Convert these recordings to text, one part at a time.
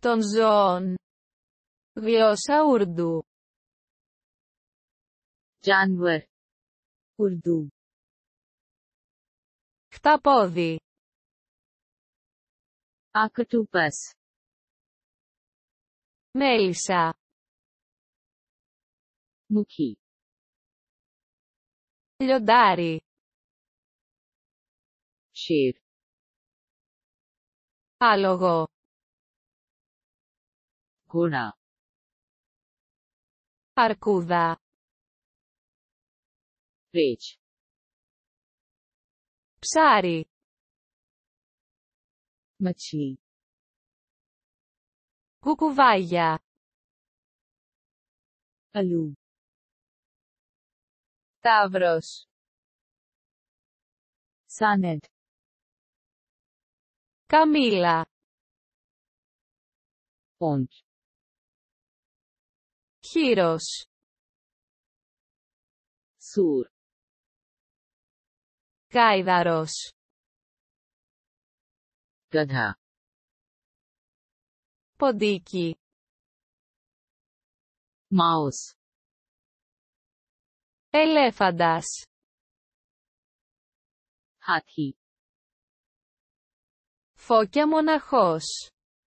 των ζώων. Γλώσσα Ουρντου. जानवर, उर्दू, Χταπόδι. octopus, Μέλισσα. मुखी, Λιοντάρι. शेर, Άλογο. घोड़ा, Αρκούδα. रेछ, Ψάρι. मछली, Κουκουβάγια. आलू, Ταύρος. सानड, Καμήλα. पौंच, Χήρος. सूर, Γάιδαρος. गधा, Ποντίκι. माउस, Ελέφαντας. हाथी, Φώκια μοναχός.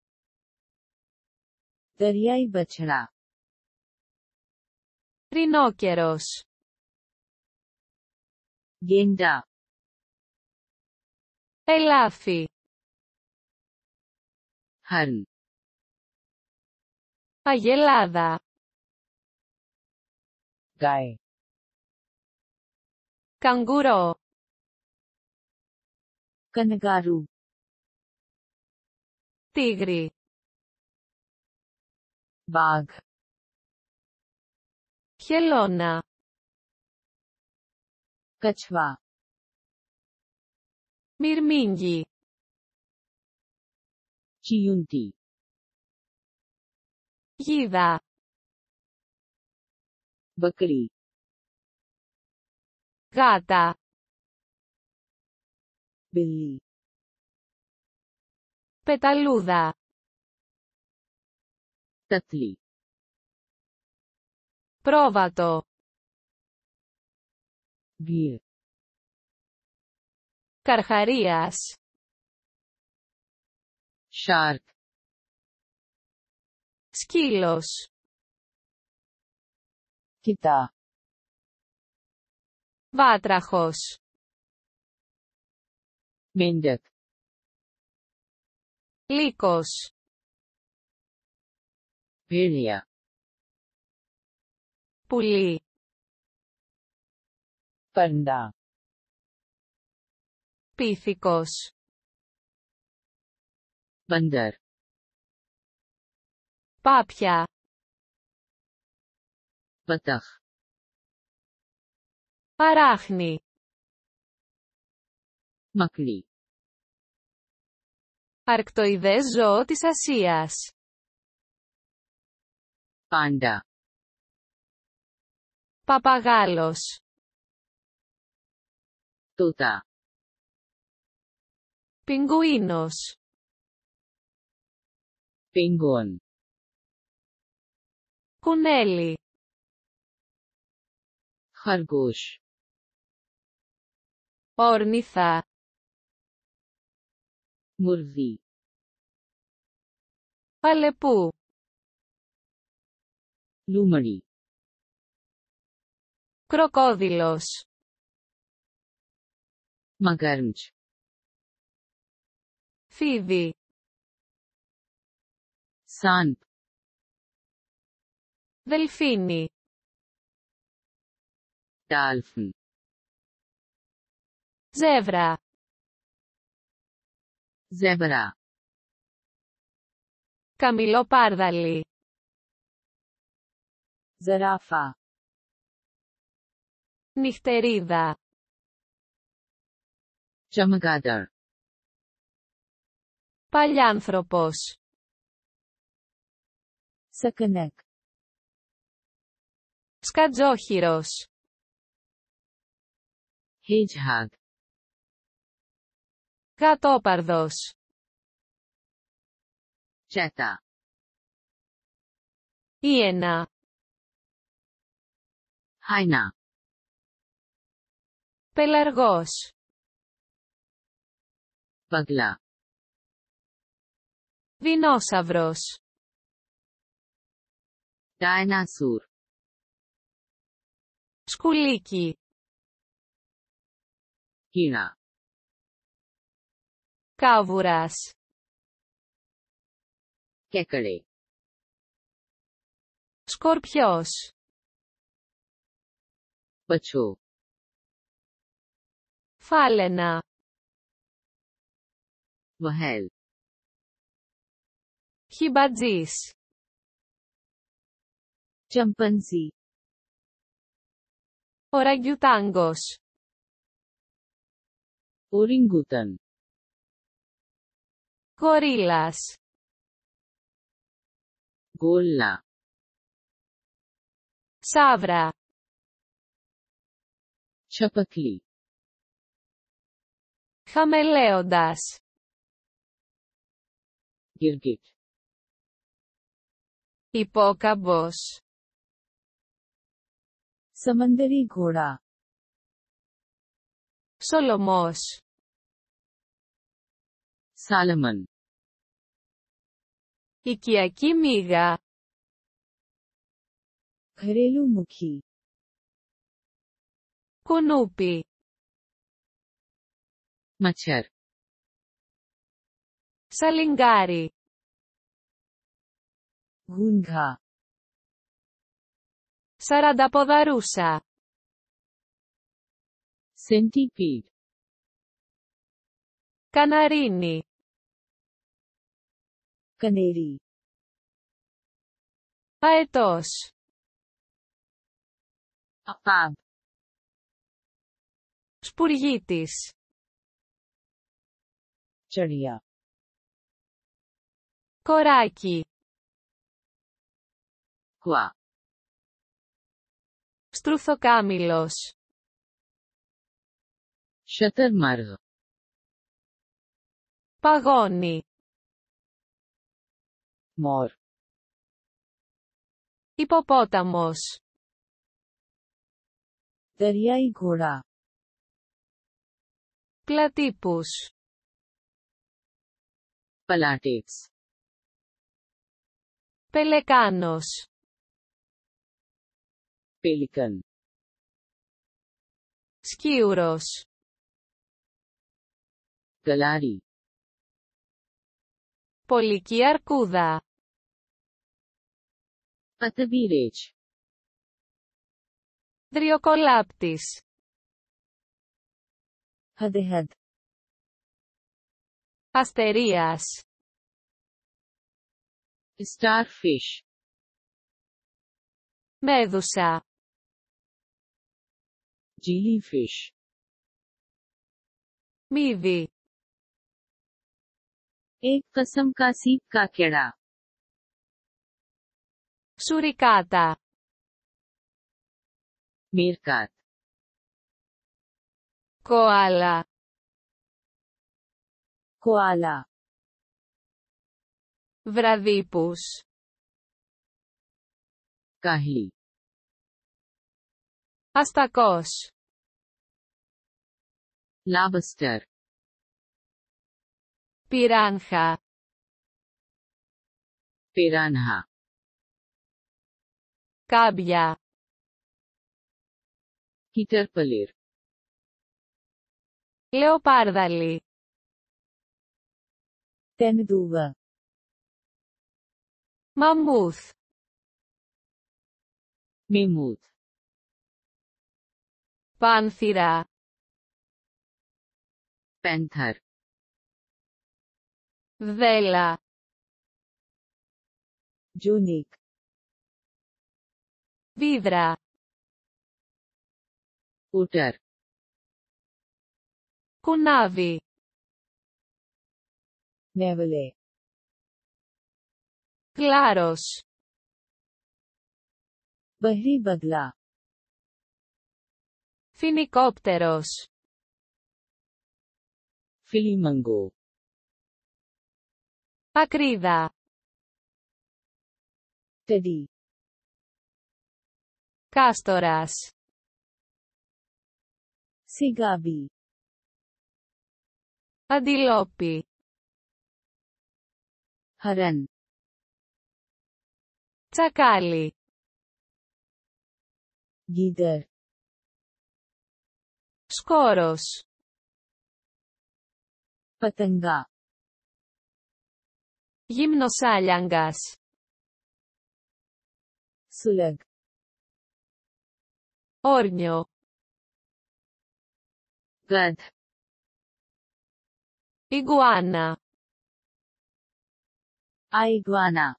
दरियाई बछड़ा, Ρινόκερος. गेंडा, Ελάφι. हरण, Αγελάδα. गाय, Καγκουρό. कनगारू, Τίγρη. बाघ, Χελώνα. कछवा, Μυρμήγκι. चींटी, Γίδα. बकरी, Γάτα. बिल्ली, Πεταλούδα. ततली, Πρόβατο. भीड़, Καρχαρίας. शार्क, Σκύλος. किता, Βάτραχος. मेंढक, Λύκος. भेड़िया, Πουλί. परिंदा, Πίθηκος. बंदर, Πάπια. बतख, Αράχνη. मकड़ी, Αρκτοειδές ζώο της Ασίας. पांडा, Παπαγάλος. तोता, Πιγκουίνος. पेंगुइन, Κουνέλι. खरगोश, Όρνηθα. मुर्गी, Αλεπού. लूमड़ी, Κροκόδιλος. मगरमच्छ, Φίδι. सांप, Δελφίνι. डाल्फिन, Ζεύρα. ज़ेबरा, Καμιλοπάρδαλι. ज़राफ़ा, Νυχτερίδα. चमगादड़, Παλιάνθρωπος. सकनक, Σκατζόχυρος. hedgehog, Γατόπαρδος. चैता, Ιένα. Hyena. Πελαργός. Bagla. Δεινόσαυρος. Dinosaur. Σκουλίκι. Kira. Κάβουρας. Kekare. Σκορπιός. Pacho. Φάλαινα. Whale. Χιμπατζής. Chimpanzee. Οραγιουτάγκος. Orangutan. Γορίλας. Gorilla. Σαύρα. Chapakli. Χαμελέοντας. Girgit. Υπόκαμπος. समंदरी घोड़ा. Σολομός. Solomon. Οικιακή μύγα. घरेलू मुखी. Κουνούπι. मच्छर. Σαλιγκάρι. घूंघा. Σαρανταποδαρούσα. Centipede. Καναρίνι. कनेरी. Αετός. अपाब. Σπουργίτης. चिड़िया. Κοράκι. हुआ. Στρουθοκάμιλος. शतरमर्ग. Παγώνι. मोर. Υποπόταμος. दरियाई घोड़ा. Πλατύπους. पलाटेक्स. Πελεκάνος. पेलिकन. Σκίουρος. गलारी. Πολική αρκούδα. पतबीरेच. Δριοκολάπτης. हदहद. Αστερίας. Starfish. Μέδουσα. Jellyfish. Μύδι. एक किस्म का सीप का कीड़ा. Σουρικάτα. मेरकात. Κοάλα. कोआला. Βραδύπους. काहली. Αστακός. lobster. Πυράνχα. piranha. Κάμπια. caterpillar. Λεοπάρδαλη. तेंदुआ. Μαμούθ. mammoth. Πάνθυρα. panther. Βδέλα. junic. Βίδρα. otter. Κουνάβι. नेवले. Γλάρος. बहरी बगला. Φοινικόπτερος. flamingo. Ακρίδα. teddy. Κάστορας. Sigabi. Αντιλόπι. Haran. Τσακάλι. Gider. Σκόρος. Patanga. Γυμνοσάλιαγκας. Sulag. Όρνιο. Gad. Ιγκουάνα. Iguana.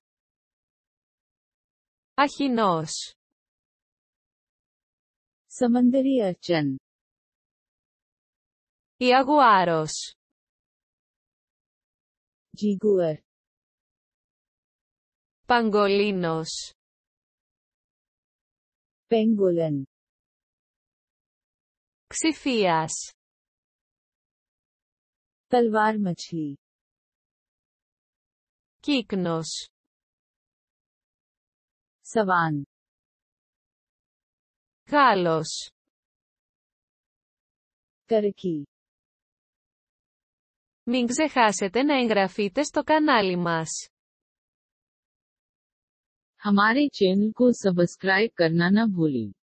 Αχινός. Samandari urchin. Ιαγουάρος. Jaguar. Παγκολίνος. Pangolin. Ξυφίας. Talwar machli. Κύκνος. Sawan. Γάλλος. Turkey. Μην ξεχάσετε να εγγραφείτε στο κανάλι μας. हमारे चैनल को सब्सक्राइब करना न भूलें।